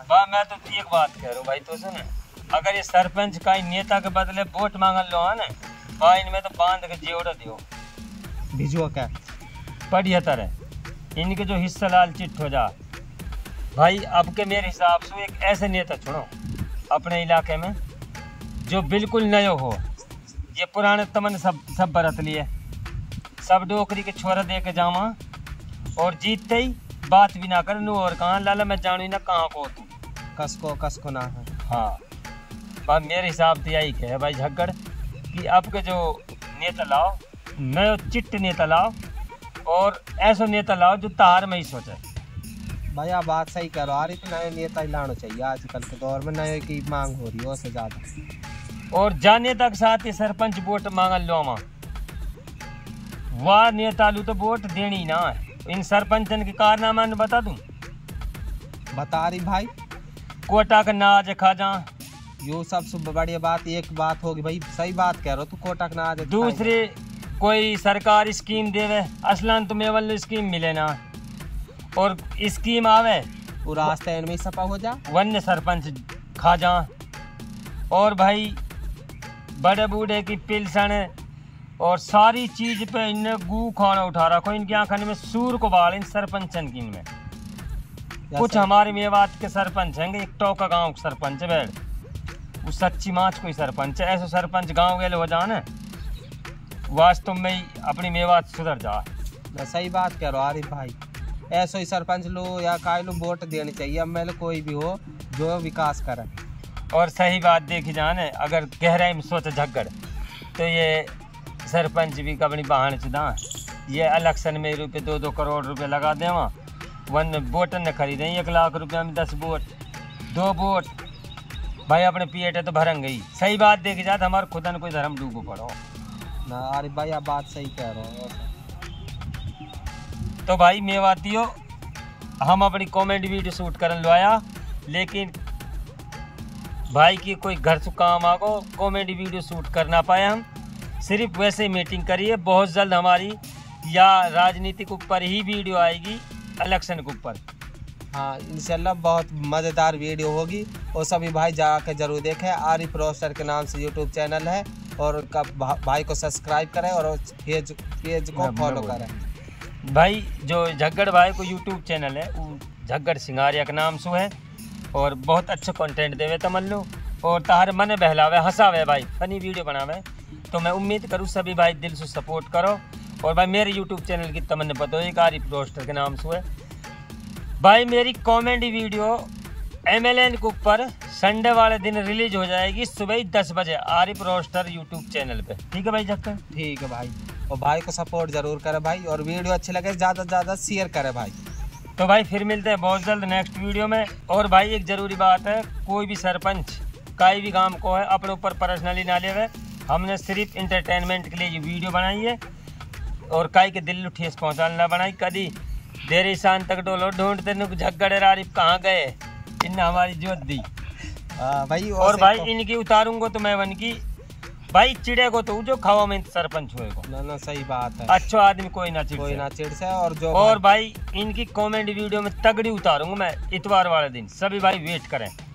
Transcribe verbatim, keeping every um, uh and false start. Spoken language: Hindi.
बा मैं तो एक बात कह रहा हूँ भाई, तो सुन, अगर ये सरपंच का नेता के बदले वोट मांगल लो है ना, भाई इनमें तो बांध के जेवड़ा दियो भिजुआ क्या बढ़िया तरह इनके जो हिस्सा लाल चिट्ठ हो जा भाई। अब के मेरे हिसाब से एक ऐसे नेता चुनो अपने इलाके में जो बिल्कुल नयो हो, ये पुराने तमन सब सब बरत लिए, सब डोकरी के छोरा दे के जावा और जीतते ही बात भी ना कर नू और कहाँ लाला मैं जानू ना कहाँ को तू कसको कसको ना है। हाँ बात मेरे हिसाब से यही कहे भाई झगड़ कि अब के जो नेता लाओ नयो चिट्ट नेता लाओ और ऐसा नेता लाओ जो तार में ही सोचे। भाई आप बात सही कह रहे हो, आ रही तो नए नेता ही लाना चाहिए आजकल के दौर में, नए की मांग हो रही है उससे ज्यादा। और जा नेता के साथ ही सरपंच वोट मांगल लो माँ वाह नेता लू तो वोट देनी ना है। इन सरपंचन के कारनामा ने बता दूं, बता रही भाई कोटा का नाज खा जा, यो सबसे बढ़िया बात एक बात होगी भाई, सही बात कह रहे हो तू, कोटा का नाज। दूसरे कोई सरकार स्कीम देवे असलन तुम्हें वाली स्कीम मिले ना, और स्कीम आवे वो रास्ते में सपा हो जा वन्य सरपंच खा जा। और भाई बड़े बूढ़े की पिलसन और सारी चीज पे इनने गू खाना उठा रखो, इनकी आंखों में सूर को बाल इन सरपंचन की इनमें। कुछ हमारे मेवात के सरपंच हैं, एक टोका गांव के सरपंच है बैठ, वो सच्ची माच कोई सरपंच है, ऐसा सरपंच गांव गए हो जाना वास्तव में ही अपनी मेवात सुधर जा। मैं सही बात कह रहा हूँ आरिफ भाई, ऐसा ही सरपंच लो या काय लो वोट देनी चाहिए, अब मैं कोई भी हो जो विकास करे। और सही बात देखी जाने अगर गहराई में सोचे झगड़ तो ये सरपंच भी अपनी बहाने चुदा ये इलेक्शन में रुपये दो दो करोड़ रुपए लगा दे वहाँ वन वोटर ने खरीदे एक लाख रुपए में दस वोट दो वोट भाई अपने पेट है तो भरंग गई। सही बात देखी जाए तो हमारे खुदा ने कोई धर्म डूबो पड़ो ना। अरे भाई आप बात सही कह रहे हो। तो भाई मेवातियों हम अपनी कॉमेडी वीडियो शूट करने लो आया, लेकिन भाई की कोई घर से काम आ गो कॉमेडी वीडियो शूट कर ना पाए, हम सिर्फ वैसे ही मीटिंग करिए। बहुत जल्द हमारी या राजनीति के ऊपर ही वीडियो आएगी, इलेक्शन के ऊपर। हाँ इंशाल्लाह बहुत मज़ेदार वीडियो होगी और सभी भाई जाकर जरूर देखें। आरिफ रोस्टर के नाम से यूट्यूब चैनल है और भाई को सब्सक्राइब करें और पेज पेज को फॉलो करें। भाई जो झगड़ भाई को यूट्यूब चैनल है वो झगड़ सिंगारिया के नाम से है और बहुत अच्छा कंटेंट देवे तमल्लू और तार मन बहलावे हंसावे भाई, फनी वीडियो बनावे। तो मैं उम्मीद करूँ सभी भाई दिल से सपोर्ट करो। और भाई मेरे यूट्यूब चैनल की तमन्ना पता हो आरिफ रोस्टर के नाम से है भाई। मेरी comedy video M L N के ऊपर संडे वाले दिन रिलीज हो जाएगी सुबह दस बजे आरिफ रोस्टर यूट्यूब चैनल पे। ठीक है भाई झक्कर? ठीक है भाई, और भाई को सपोर्ट जरूर करे भाई, और वीडियो अच्छी लगे ज़्यादा से ज़्यादा शेयर करे भाई। तो भाई फिर मिलते हैं बहुत जल्द नेक्स्ट वीडियो में। और भाई एक ज़रूरी बात है, कोई भी सरपंच काई भी काम को है अपने ऊपर पर्सनली ना ले हुए, हमने सिर्फ इंटरटेनमेंट के लिए ये वीडियो बनाई है और काई के दिल ठेस पहुँचाना बनाई। कभी देर शान तक डोलो ढूंढते नुक झगड़ आरिफ कहाँ गए, इनने हमारी जोत दी भाई। और भाई इनकी उतारूंगा तो मैं वन की भाई चिड़े को तो जो खावा में सरपंच हुएगा ना ना। सही बात है, अच्छा आदमी कोई ना चिड़ कोई ना चिड़ से। और जो और भाई, भाई इनकी कॉमेडी वीडियो में तगड़ी उतारूंगा मैं इतवार वाले दिन, सभी भाई वेट करें।